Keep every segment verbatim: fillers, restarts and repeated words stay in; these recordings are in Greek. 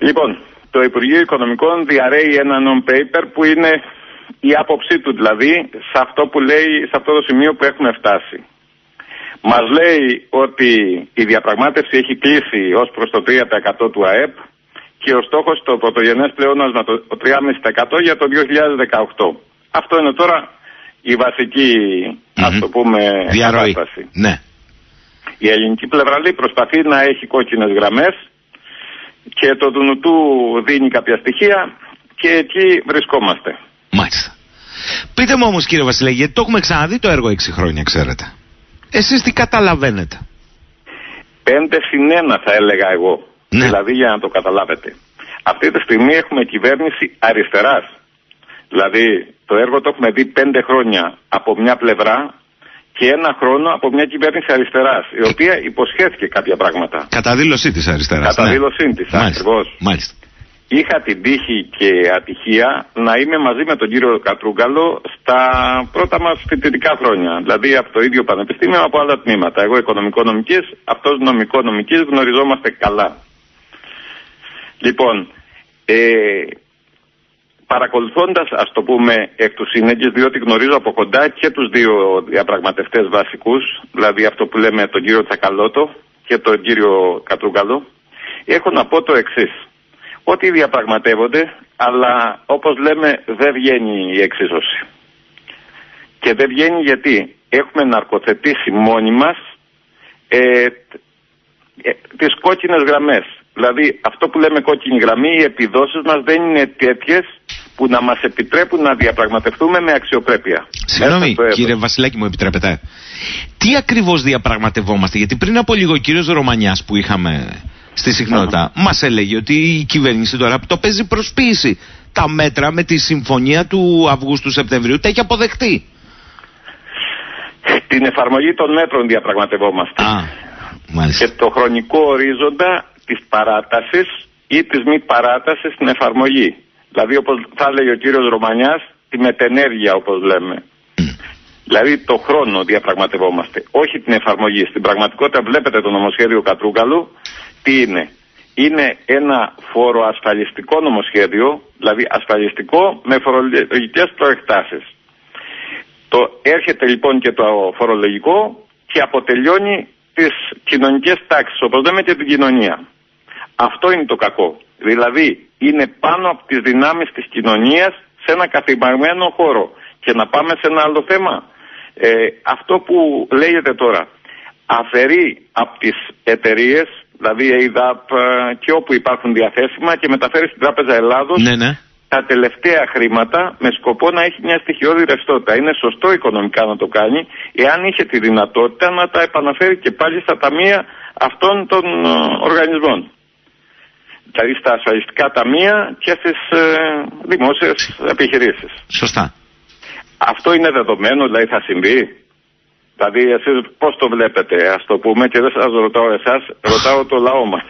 Λοιπόν, το Υπουργείο Οικονομικών διαρρέει ένα non-paper που είναι η άποψή του, δηλαδή σε αυτό που λέει, σε αυτό το σημείο που έχουμε φτάσει. Μας λέει ότι η διαπραγμάτευση έχει κλείσει ως προς το τρία τοις εκατό του ΑΕΠ και ο στόχος το πρωτογενές πλεόνασμα το τρία κόμμα πέντε τοις εκατό για το δύο χιλιάδες δεκαοκτώ. Αυτό είναι τώρα η βασική, mm-hmm. ας το πούμε, κατάσταση. Ναι. Η ελληνική πλευρά λέει προσπαθεί να έχει κόκκινες γραμμές και το Δουνουτού δίνει κάποια στοιχεία και εκεί βρισκόμαστε. Μάλιστα. Πείτε μου όμως, κύριε Βασιλέ, γιατί το έχουμε ξαναδεί το έργο έξι χρόνια, ξέρετε. Εσείς τι καταλαβαίνετε? Πέντε συν ένα θα έλεγα εγώ. Ναι. Δηλαδή για να το καταλάβετε. Αυτή τη στιγμή έχουμε κυβέρνηση αριστεράς. Δηλαδή το έργο το έχουμε δει πέντε χρόνια από μια πλευρά και ένα χρόνο από μια κυβέρνηση αριστεράς, η οποία υποσχέθηκε κάποια πράγματα. Κατά δήλωσή της αριστεράς. Κατά ναι. δήλωσή της, ακριβώς. Μάλιστα. Είχα την τύχη και ατυχία να είμαι μαζί με τον κύριο Κατρούγκαλο στα πρώτα μας φοιτητικά χρόνια. Δηλαδή από το ίδιο πανεπιστήμιο, από άλλα τμήματα. Εγώ οικονομικό-νομικής, αυτός νομικό-νομικής, γνωριζόμαστε καλά. Λοιπόν, ε, παρακολουθώντας, ας το πούμε, εκ του σύνεγγυς, διότι γνωρίζω από κοντά και τους δύο διαπραγματευτές βασικούς, δηλαδή αυτό που λέμε τον κύριο Τσακαλώτο και τον κύριο Κατρούγκαλο, έχω να πω το εξής. Ότι διαπραγματεύονται, αλλά όπως λέμε δεν βγαίνει η εξίσωση. Και δεν βγαίνει γιατί έχουμε ναρκοθετήσει μόνοι μας ε, ε, τις κόκκινες γραμμές. Δηλαδή αυτό που λέμε κόκκινη γραμμή, οι επιδόσεις μας δεν είναι τέτοιες που να μας επιτρέπουν να διαπραγματευτούμε με αξιοπρέπεια. Συγγνώμη κύριε Βασιλάκη, μου επιτρέπετε. Τι ακριβώς διαπραγματευόμαστε? Γιατί πριν από λίγο ο κύριος Ρωμανιάς που είχαμε στη συχνότητα, uh-huh. μας έλεγε ότι η κυβέρνηση τώρα το παίζει προσποίηση. Τα μέτρα με τη συμφωνία του Αυγούστου-Σεπτεμβρίου τα έχει αποδεχτεί. Την εφαρμογή των μέτρων διαπραγματευόμαστε. Ah, μάλιστα. Και το χρονικό ορίζοντα της παράτασης ή της μη παράτασης στην εφαρμογή. Δηλαδή όπως θα έλεγε ο κύριος Ρωμανιάς, τη μετενέργεια όπως λέμε. Mm. Δηλαδή το χρόνο διαπραγματευόμαστε, όχι την εφαρμογή. Στην πραγματικότητα βλέπετε το νομοσχέδιο Κατρούγκαλου. Τι είναι? Είναι ένα φοροασφαλιστικό νομοσχέδιο, δηλαδή ασφαλιστικό με φορολογικές προεκτάσεις. Το έρχεται λοιπόν και το φορολογικό και αποτελειώνει τις κοινωνικές τάξεις, όπως λέμε, και την κοινωνία. Αυτό είναι το κακό. Δηλαδή είναι πάνω από τις δυνάμεις της κοινωνίας σε ένα καθημερινό χώρο. Και να πάμε σε ένα άλλο θέμα. Ε, αυτό που λέγεται τώρα αφαιρεί από τις εταιρείες, δηλαδή η ΕΙΔΑΠ και όπου υπάρχουν διαθέσιμα, και μεταφέρει στην Τράπεζα Ελλάδος ναι, ναι. τα τελευταία χρήματα με σκοπό να έχει μια στοιχειώδη ρευστότητα. Είναι σωστό οικονομικά να το κάνει, εάν είχε τη δυνατότητα να τα επαναφέρει και πάλι στα ταμεία αυτών των οργανισμών. Δηλαδή στα ασφαλιστικά ταμεία και στις ε, δημόσιες επιχειρήσεις. Σωστά. Αυτό είναι δεδομένο, δηλαδή θα συμβεί? Δηλαδή εσείς πώς το βλέπετε, ας το πούμε, και δεν σας ρωτάω εσάς, ρωτάω το λαό μας.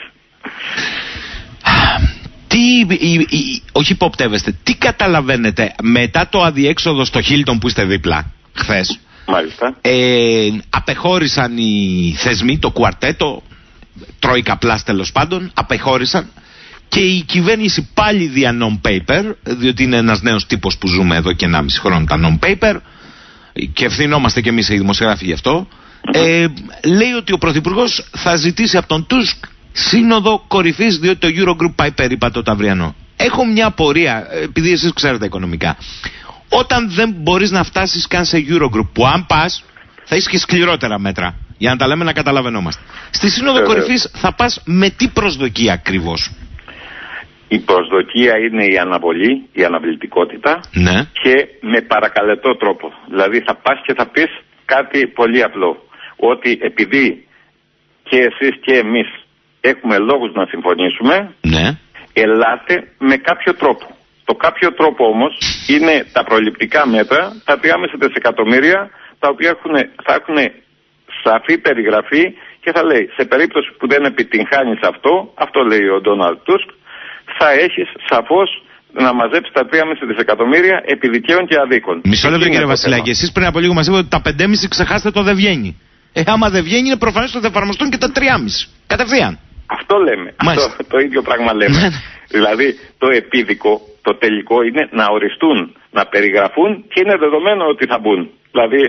Τι, η, η, όχι υποπτεύεστε, τι καταλαβαίνετε μετά το αδιέξοδο στο Χίλτον που είστε δίπλα χθες? Μάλιστα. Ε, απεχώρησαν οι θεσμοί, το κουαρτέτο, Τρόικα Πλάς τέλος πάντων, απεχώρησαν και η κυβέρνηση πάλι δια non-paper, διότι είναι ένας νέος τύπος που ζούμε εδώ και ενάμιση χρόνο τα non-paper και ευθυνόμαστε και εμείς οι δημοσιογράφοι γι' αυτό, mm-hmm. ε, λέει ότι ο Πρωθυπουργός θα ζητήσει από τον Τούσκ σύνοδο κορυφής, διότι το Eurogroup πάει περίπατο το αυριανό. Έχω μια απορία, επειδή εσείς ξέρετε οικονομικά. Όταν δεν μπορείς να φτάσεις καν σε Eurogroup, που αν πας θα έχεις και σκληρότερα μέτρα, για να τα λέμε να καταλαβαίνόμαστε. Στη σύνοδο ε, κορυφής θα πας με τι προσδοκία ακριβώς? Η προσδοκία είναι η αναβολή, η αναβλητικότητα, ναι. και με παρακαλετό τρόπο. Δηλαδή θα πας και θα πεις κάτι πολύ απλό. Ότι επειδή και εσείς και εμείς έχουμε λόγους να συμφωνήσουμε, ναι. ελάτε με κάποιο τρόπο. Το κάποιο τρόπο όμως είναι τα προληπτικά μέτρα, τα τρία κόμμα πέντε δισεκατομμύρια, τα οποία έχουν, θα έχουν σαφή περιγραφή και θα λέει σε περίπτωση που δεν επιτυγχάνεις αυτό, αυτό λέει ο Ντόναλντ Τούσκ, θα έχεις σαφώς να μαζέψεις τα τρία κόμμα πέντε δισεκατομμύρια επί δικαίων και αδίκων. Μισό λεπτό κύριε Βασιλάκη, εσείς πριν από λίγο μας είπατε ότι τα πέντε κόμμα πέντε ξεχάστε το δεν βγαίνει. Ε, άμα δεν βγαίνει είναι προφανές ότι θα εφαρμοστούν και τα τρία κόμμα πέντε. Κατευθείαν. Αυτό λέμε. Αυτό, το ίδιο πράγμα λέμε. Δηλαδή το επίδικο, το τελικό είναι να οριστούν, να περιγραφούν και είναι δεδομένο ότι θα μπουν. Δηλαδή,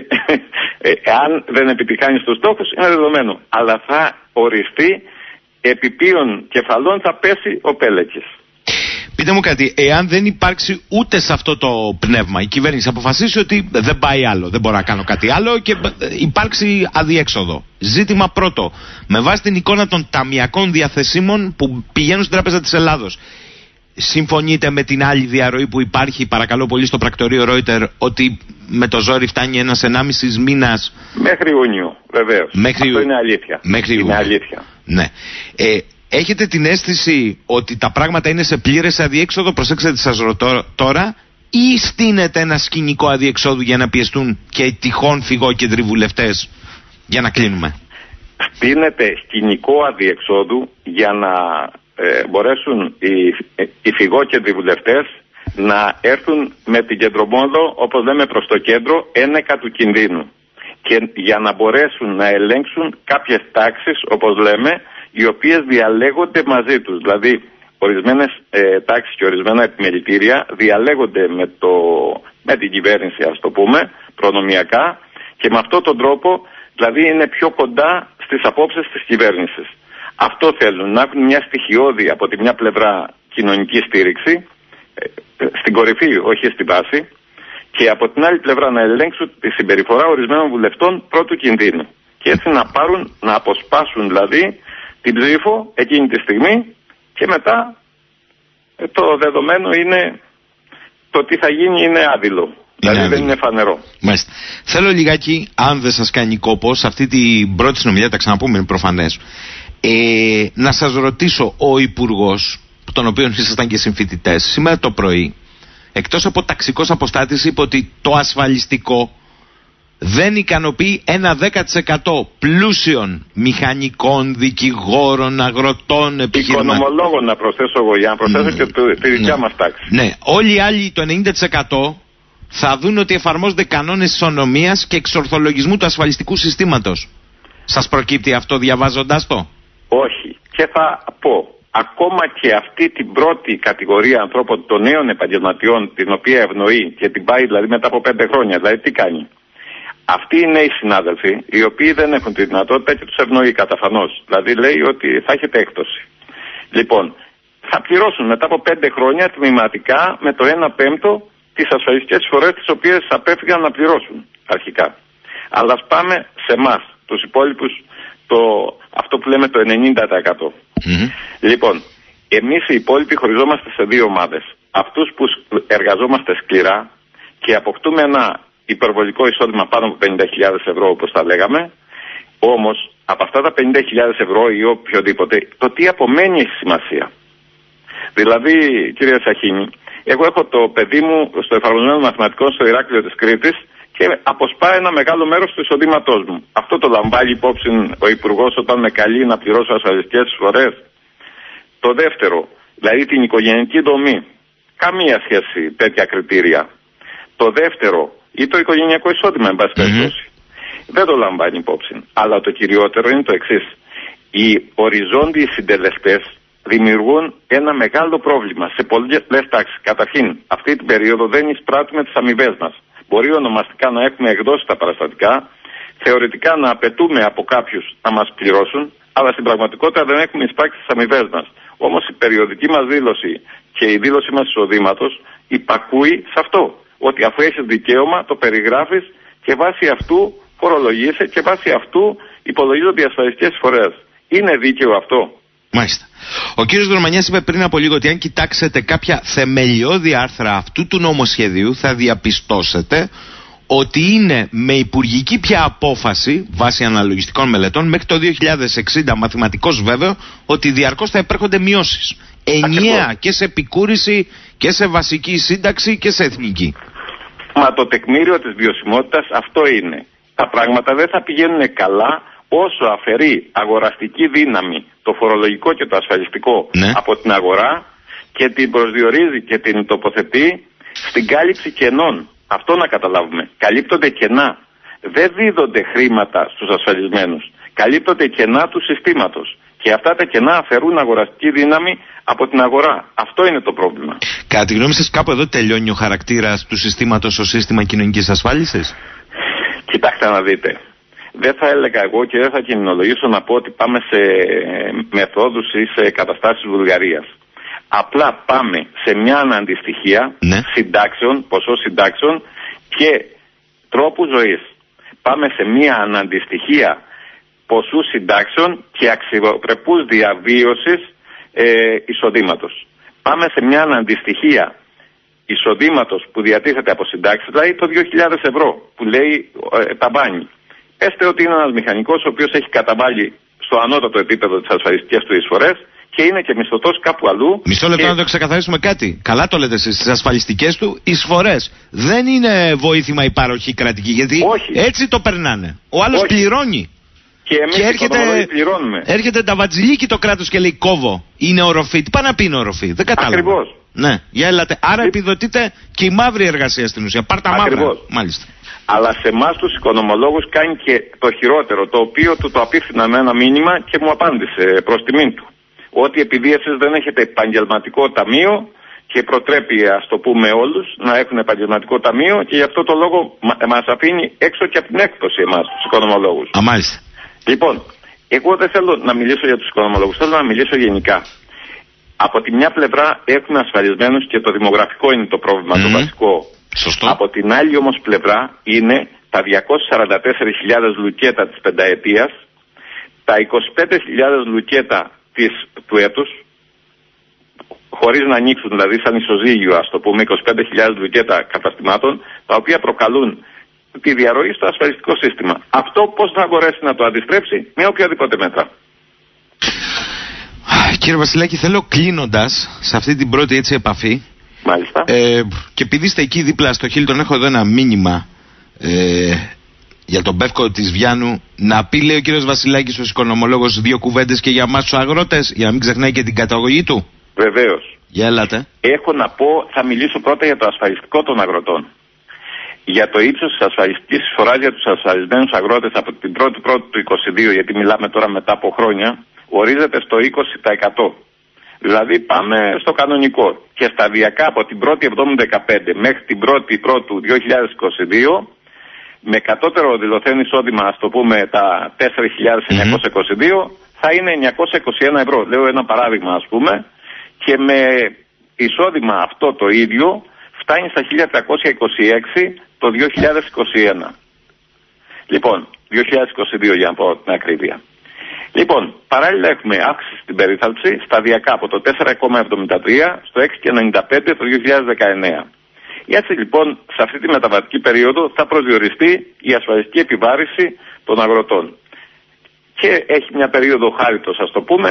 αν δεν επιτυχάνεις τους στόχους, είναι δεδομένο. Αλλά θα οριστεί επί ποιων κεφαλών θα πέσει ο πέλεκης. Πείτε μου κάτι, εάν δεν υπάρξει ούτε σε αυτό το πνεύμα, η κυβέρνηση αποφασίσει ότι δεν πάει άλλο, δεν μπορώ να κάνω κάτι άλλο και υπάρξει αδιέξοδο. Ζήτημα πρώτο, με βάση την εικόνα των ταμιακών διαθεσίμων που πηγαίνουν στην Τράπεζα της Ελλάδος, συμφωνείτε με την άλλη διαρροή που υπάρχει, παρακαλώ πολύ, στο πρακτορείο Reuters, ότι με το ζόρι φτάνει ένας ενάμισης μήνας? Μέχρι Ιούνιο, βεβαίως. Μέχρι... Αυτό είναι αλήθεια. Μέχρι είναι αλήθεια. Ναι. Ε, έχετε την αίσθηση ότι τα πράγματα είναι σε πλήρες αδιέξοδο, προσέξτε τι σας ρωτώ τώρα, ή στείνεται ένα σκηνικό αδιεξόδου για να πιεστούν και τυχόν φυγόκεντροι βουλευτές για να κλείνουμε? Στείνεται σκηνικό αδιεξόδου για να ε, μπορέσουν οι, οι φυγόκεντροι βουλευτές να έρθουν με την κεντρομόδο, όπως λέμε, προς το κέντρο, ένεκα του κινδύνου. Και για να μπορέσουν να ελέγξουν κάποιες τάξεις, όπως λέμε, οι οποίες διαλέγονται μαζί τους. Δηλαδή, ορισμένες ε, τάξεις και ορισμένα επιμελητήρια διαλέγονται με, το, με την κυβέρνηση, ας το πούμε, προνομιακά, και με αυτόν τον τρόπο, δηλαδή, είναι πιο κοντά στις απόψεις της κυβέρνησης. Αυτό θέλουν, να έχουν μια στοιχειώδη από τη μια πλευρά κοινωνική στήριξη, ε, ε, στην κορυφή, όχι στη βάση, και από την άλλη πλευρά να ελέγξουν τη συμπεριφορά ορισμένων βουλευτών πρώτου κινδύνου. Και έτσι να πάρουν, να αποσπάσουν δηλαδή την ψήφο εκείνη τη στιγμή, και μετά ε, το δεδομένο είναι το τι θα γίνει είναι άδειλο. Δηλαδή είναι δεν είναι φανερό. Μάλιστα. Θέλω λιγάκι, αν δεν σας κάνει κόπο, σε αυτή την πρώτη συνομιλία, τα ξαναπούμε, είναι προφανές, ε, να σας ρωτήσω, ο Υπουργός, τον οποίο ήσασταν και συμφοιτητές, σήμερα το πρωί, εκτός από ταξικός αποστάτης, είπε ότι το ασφαλιστικό δεν ικανοποιεί ένα δέκα τοις εκατό πλούσιων μηχανικών, δικηγόρων, αγροτών, επιχειρηματών. Οικονομολόγων να προσθέσω εγώ, για να προσθέσω mm, και το, τη δικιά ναι. μας τάξη. Ναι, όλοι οι άλλοι, το ενενήντα τοις εκατό, θα δουν ότι εφαρμόζονται κανόνες ισονομίας και εξορθολογισμού του ασφαλιστικού συστήματος. Σας προκύπτει αυτό διαβάζοντας το? Όχι. Και θα πω, ακόμα και αυτή την πρώτη κατηγορία ανθρώπων, των νέων επαγγελματιών, την οποία ευνοεί και την πάει δηλαδή μετά από πέντε χρόνια, δηλαδή τι κάνει? Αυτοί οι νέοι συνάδελφοι, οι οποίοι δεν έχουν τη δυνατότητα και τους ευνοεί καταφανώς. Δηλαδή λέει ότι θα έχετε έκπτωση. Λοιπόν, θα πληρώσουν μετά από πέντε χρόνια τμηματικά με το ένα πέμπτο τις ασφαλιστικές εισφορές τις οποίες απέφυγαν να πληρώσουν αρχικά. Αλλά ας πάμε σε εμάς, τους υπόλοιπους, το, αυτό που λέμε το ενενήντα τοις εκατό. Mm-hmm. Λοιπόν, εμείς οι υπόλοιποι χωριζόμαστε σε δύο ομάδες. Αυτούς που εργαζόμαστε σκληρά και αποκτούμε ένα υπερβολικό εισόδημα πάνω από πενήντα χιλιάδες ευρώ, όπως τα λέγαμε, όμως από αυτά τα πενήντα χιλιάδες ευρώ ή οποιοδήποτε, το τι απομένει έχει σημασία. Δηλαδή, κύριε Σαχίνη, εγώ έχω το παιδί μου στο εφαρμοσμένο μαθηματικό στο Ηράκλειο της Κρήτης και αποσπά ένα μεγάλο μέρος του εισοδήματός μου. Αυτό το λαμβάνει υπόψη ο Υπουργός όταν με καλεί να πληρώσω ασφαλιστικές εισφορές? Το δεύτερο, δηλαδή την οικογενειακή δομή, καμία σχέση τέτοια κριτήρια. Το δεύτερο, ή το οικογενειακό εισόδημα, εν πάση περιπτώσει, mm-hmm. δεν το λαμβάνει υπόψη. Αλλά το κυριότερο είναι το εξής. Οι οριζόντιοι συντελεστές δημιουργούν ένα μεγάλο πρόβλημα σε πολλές τάξεις. Καταρχήν, αυτή την περίοδο δεν εισπράττουμε τις αμοιβές μας. Μπορεί ονομαστικά να έχουμε εκδώσει τα παραστατικά, θεωρητικά να απαιτούμε από κάποιους να μας πληρώσουν, αλλά στην πραγματικότητα δεν έχουμε εισπράξει τις αμοιβές μας. Όμως η περιοδική μας δήλωση και η δήλωση μας εισοδήματος υπακούει σε αυτό. Ότι αφού έχεις δικαίωμα, το περιγράφεις και βάσει αυτού φορολογείσαι και βάσει αυτού υπολογίζονται οι ασφαλιστικές εισφορές. Είναι δίκαιο αυτό? Μάλιστα. Ο κύριος Δρομανιάς είπε πριν από λίγο ότι αν κοιτάξετε κάποια θεμελιώδη άρθρα αυτού του νομοσχεδίου θα διαπιστώσετε ότι είναι με υπουργική πια απόφαση βάσει αναλογιστικών μελετών μέχρι το δύο χιλιάδες εξήντα, μαθηματικός βέβαιο, ότι διαρκώς θα επέρχονται μειώσεις. Ενιαία και σε επικούρηση και σε βασική σύνταξη και σε εθνική. Μα το τεκμήριο της βιωσιμότητας αυτό είναι. Τα πράγματα δεν θα πηγαίνουν καλά όσο αφαιρεί αγοραστική δύναμη το φορολογικό και το ασφαλιστικό ναι. από την αγορά και την προσδιορίζει και την τοποθετεί στην κάλυψη κενών. Αυτό να καταλάβουμε. Καλύπτονται κενά. Δεν δίδονται χρήματα στους ασφαλισμένους. Καλύπτονται κενά του συστήματος. Και αυτά τα κενά αφαιρούν αγοραστική δύναμη από την αγορά. Αυτό είναι το πρόβλημα. Κατά τη γνώμη σας, κάπου εδώ τελειώνει ο χαρακτήρας του συστήματος ως σύστημα κοινωνικής ασφάλισης? Κοιτάξτε να δείτε. Δεν θα έλεγα εγώ και δεν θα κινδυνολογήσω να πω ότι πάμε σε μεθόδους ή σε καταστάσεις Βουλγαρίας. Απλά πάμε σε μια αναντιστοιχεία ναι. συντάξεων, ποσό συντάξεων και τρόπου ζωής. Πάμε σε μια αναντιστοιχεία ποσού συντάξεων και αξιοπρεπούς διαβίωσης ε, εισοδήματος. Πάμε σε μια αναντιστοιχεία εισοδήματος που διατίθεται από συντάξεις, δηλαδή το δύο χιλιάδες ευρώ που λέει ε, ταμπάνι. Πέστε ότι είναι ένας μηχανικός ο οποίος έχει καταβάλει στο ανώτατο επίπεδο τις ασφαλιστικές του εισφορές και είναι και μισθωτός κάπου αλλού. Μισό λεπτό και... να το ξεκαθαρίσουμε κάτι. Καλά το λέτε εσείς, τις ασφαλιστικές του εισφορές. Δεν είναι βοήθημα η παροχή κρατική, γιατί όχι. Έτσι το περνάνε. Ο άλλος όχι. πληρώνει. Και εμείς και έρχεται, πληρώνουμε. Έρχεται τα βατζιλίκι το κράτος και λέει κόβω. Είναι οροφή. Τι πάει να πει είναι οροφή? Δεν κατάλαβα. Ακριβώς. Ναι, για έλατε. Άρα επιδοτείται και η μαύρη εργασία στην ουσία. Πάρ' τα μαύρα. Μάλιστα. Αλλά σε εμάς τους οικονομολόγους κάνει και το χειρότερο, το οποίο του το απίφθηνα με ένα μήνυμα και μου απάντησε προς τιμήν του. Ότι επειδή εσείς δεν έχετε επαγγελματικό ταμείο και προτρέπει, ας το πούμε, όλους να έχουν επαγγελματικό ταμείο και γι' αυτό το λόγο μας αφήνει έξω και από την έκπτωση εμάς τους οικονομολόγους. Α, μάλιστα. Λοιπόν, εγώ δεν θέλω να μιλήσω για τους οικονομολόγους, θέλω να μιλήσω γενικά. Από τη μια πλευρά έχουμε ασφαλισμένους και το δημογραφικό είναι το πρόβλημα, mm. το βασικό. Σωστό. Από την άλλη όμως πλευρά είναι τα διακόσιες σαράντα τέσσερις χιλιάδες λουκέτα της πενταετίας, τα είκοσι πέντε χιλιάδες λουκέτα της, του έτους, χωρίς να ανοίξουν, δηλαδή σαν ισοζύγιο, ας το πούμε, είκοσι πέντε χιλιάδες λουκέτα καταστημάτων, τα οποία προκαλούν τη διαρροή στο ασφαλιστικό σύστημα. Αυτό πώς θα μπορέσει να το αντιστρέψει? Με οποιαδήποτε μέτρα. Κύριε Βασιλάκη, θέλω κλείνοντας σε αυτή την πρώτη έτσι επαφή, μάλιστα. Ε, και επειδή είστε εκεί δίπλα στο Χίλτον, έχω εδώ ένα μήνυμα ε, για τον Πεύκο της Βιάνου, να πει, λέει ο κύριος Βασιλάκης, ως οικονομολόγος, δύο κουβέντες και για εμάς τους αγρότες, για να μην ξεχνάει και την καταγωγή του. Βεβαίως. Για έλατε. Έχω να πω, θα μιλήσω πρώτα για το ασφαλιστικό των αγροτών. Για το ύψος της ασφαλιστικής εισφοράς για τους ασφαλισμένους αγρότες από την πρώτη πρώτη του είκοσι δύο, γιατί μιλάμε τώρα μετά από χρόνια, ορίζεται στο είκοσι τοις εκατό. Δηλαδή πάμε στο κανονικό. Και σταδιακά από την πρώτη εβδόμου δεκαπέντε μέχρι την πρώτη πρώτου δύο χιλιάδες είκοσι δύο, με κατώτερο δηλωθέν εισόδημα, ας το πούμε, τα τέσσερις χιλιάδες εννιακόσια είκοσι δύο, θα είναι εννιακόσια είκοσι ένα ευρώ. Λέω ένα παράδειγμα, ας πούμε, και με εισόδημα αυτό το ίδιο φτάνει στα χίλια τριακόσια είκοσι έξι το δύο χιλιάδες είκοσι ένα. Λοιπόν, δύο χιλιάδες είκοσι δύο για να πω την ακρίβεια. Λοιπόν, παράλληλα έχουμε αύξηση στην περίθαλψη σταδιακά από το τέσσερα κόμμα εβδομήντα τρία στο έξι κόμμα ενενήντα πέντε το δύο χιλιάδες δεκαεννέα. Έτσι λοιπόν, σε αυτή τη μεταβατική περίοδο θα προσδιοριστεί η ασφαλιστική επιβάρηση των αγροτών. Και έχει μια περίοδο χάριτος, ας το πούμε,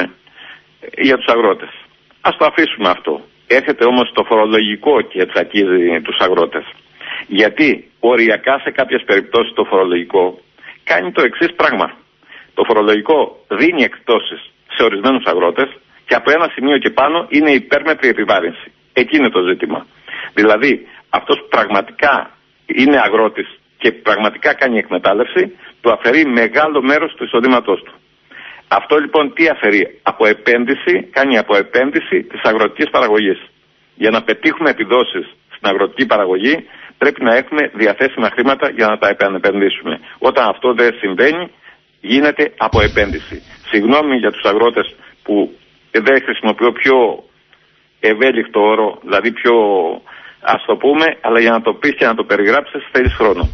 για τους αγρότες. Ας το αφήσουμε αυτό. Έρχεται όμως το φορολογικό και τσακίζει τους αγρότες. Γιατί οριακά σε κάποιες περιπτώσεις το φορολογικό κάνει το εξής πράγμα. Το φορολογικό δίνει εκπτώσεις σε ορισμένους αγρότες και από ένα σημείο και πάνω είναι υπέρμετρη επιβάρυνση. Εκεί είναι το ζήτημα. Δηλαδή, αυτός που πραγματικά είναι αγρότης και πραγματικά κάνει εκμετάλλευση, του αφαιρεί μεγάλο μέρος του εισοδήματός του. Αυτό λοιπόν τι αφαιρεί? Από επένδυση, κάνει από επένδυση της αγροτικής παραγωγής. Για να πετύχουμε επιδόσεις στην αγροτική παραγωγή, πρέπει να έχουμε διαθέσιμα χρήματα για να τα επανεπενδύσουμε. Όταν αυτό δεν συμβαίνει, γίνεται από επένδυση. Συγγνώμη για τους αγρότες που δεν χρησιμοποιώ πιο ευέλικτο όρο, δηλαδή πιο, ας το πούμε, αλλά για να το πεις και να το περιγράψεις θέλεις χρόνο.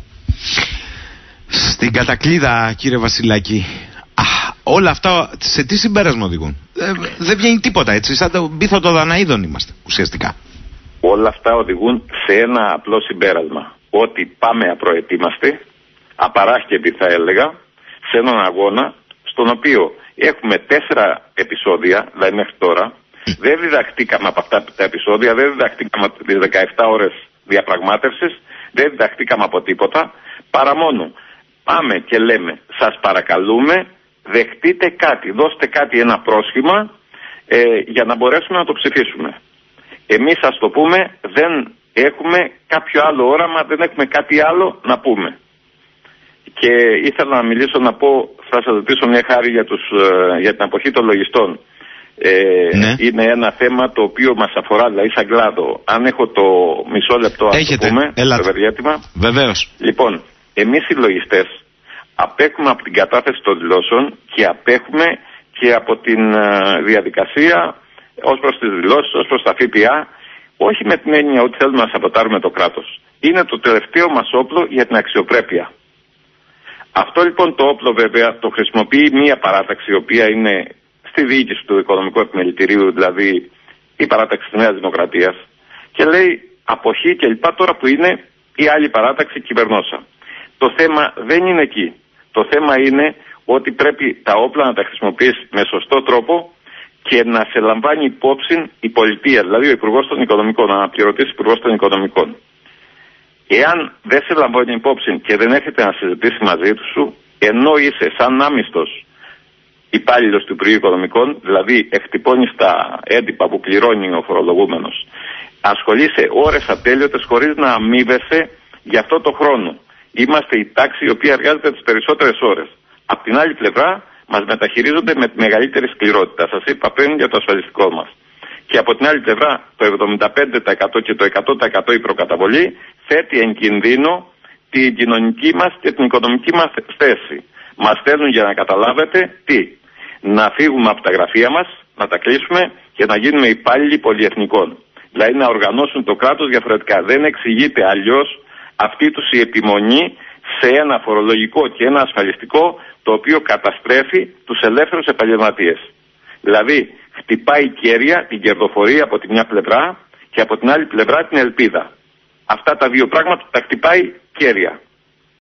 Στην κατακλείδα, κύριε Βασιλάκη, α, όλα αυτά σε τι συμπέρασμα οδηγούν? Ε, δεν βγαίνει τίποτα, έτσι, σαν το μπίθο των Δαναίδων είμαστε ουσιαστικά. Όλα αυτά οδηγούν σε ένα απλό συμπέρασμα, ότι πάμε απροετοίμαστοι, απαράσχετοι θα έλεγα, σε έναν αγώνα στον οποίο έχουμε τέσσερα επεισόδια, δηλαδή μέχρι τώρα, δεν διδαχτήκαμε από αυτά τα επεισόδια, δεν διδαχτήκαμε από τις δεκαεπτά ώρες διαπραγμάτευσης, δεν διδαχτήκαμε από τίποτα, παρά μόνο πάμε και λέμε, σας παρακαλούμε, δεχτείτε κάτι, δώστε κάτι, ένα πρόσχημα ε, για να μπορέσουμε να το ψηφίσουμε. Εμείς, ας το πούμε, δεν έχουμε κάποιο άλλο όραμα, δεν έχουμε κάτι άλλο να πούμε. Και ήθελα να μιλήσω, να πω, θα σας ρωτήσω μια χάρη για, τους, για την αποχή των λογιστών. Ε, ναι. Είναι ένα θέμα το οποίο μας αφορά, δηλαδή σαν κλάδο. Αν έχω το μισό λεπτό, ας το πούμε, το ευεργέτημα. Βεβαίως. Λοιπόν, εμείς οι λογιστές απέχουμε από την κατάθεση των δηλώσεων και απέχουμε και από την uh, διαδικασία ως προς τις δηλώσεις, ως προς τα ΦΠΑ, όχι με την έννοια ότι θέλουμε να σαμποτάρουμε το κράτος. Είναι το τελευταίο μας όπλο για την αξιοπρέπεια. Αυτό λοιπόν το όπλο βέβαια το χρησιμοποιεί μία παράταξη, η οποία είναι στη διοίκηση του Οικονομικού Επιμελητηρίου, δηλαδή η παράταξη της Νέας Δημοκρατίας, και λέει αποχή και λοιπά, τώρα που είναι η άλλη παράταξη κυβερνόσα. Το θέμα δεν είναι εκεί. Το θέμα είναι ότι πρέπει τα όπλα να τα χρησιμοποιήσει με σωστό τρόπο και να σε λαμβάνει υπόψη η πολιτεία, δηλαδή ο Υπουργός των Οικονομικών, ο αναπληρωτής Υπουργός των Οικονομικών. Εάν δεν σε λαμβάνει υπόψη και δεν έρχεται να συζητήσει μαζί του σου, ενώ είσαι σαν άμυστος υπάλληλος του Υπουργείου Οικονομικών, δηλαδή εκτυπώνεις τα έντυπα που πληρώνει ο φορολογούμενος, ασχολείσαι ώρες ατέλειωτες χωρίς να αμείβεσαι για αυτό το χρόνο. Είμαστε η τάξη η οποία εργάζεται τις περισσότερες ώρες. Απ' την άλλη πλευρά μας μεταχειρίζονται με τη μεγαλύτερη σκληρότητα. Σας είπα πριν για το ασφαλιστικό μας. Και από την άλλη πλευρά το εβδομήντα πέντε τοις εκατό και το εκατό τοις εκατό η προκαταβολή θέτει εν κινδύνο την κοινωνική μας και την οικονομική μας θέση. Μας στέλνουν για να καταλάβετε τι. Να φύγουμε από τα γραφεία μας, να τα κλείσουμε και να γίνουμε υπάλληλοι πολυεθνικών. Δηλαδή να οργανώσουν το κράτος διαφορετικά. Δεν εξηγείται αλλιώς αυτή τους η επιμονή σε ένα φορολογικό και ένα ασφαλιστικό το οποίο καταστρέφει τους ελεύθερους επαγγελματίες. Δηλαδή χτυπάει κέρια την κερδοφορία από τη μια πλευρά και από την άλλη πλευρά την ελπίδα. Αυτά τα δύο πράγματα τα χτυπάει κέρια.